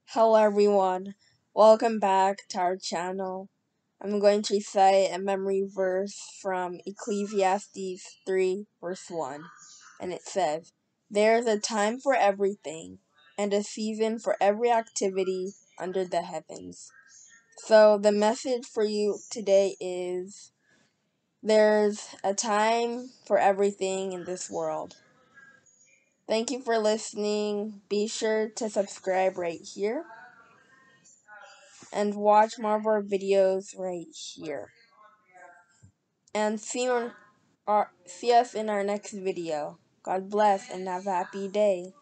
Hello everyone, welcome back to our channel. I'm going to recite a memory verse from Ecclesiastes 3 verse 1, and it says, "There's a time for everything, and a season for every activity under the heavens." So the message for you today is, there's a time for everything in this world. Thank you for listening. Be sure to subscribe right here and watch more of our videos right here. And see us in our next video. God bless and have a happy day.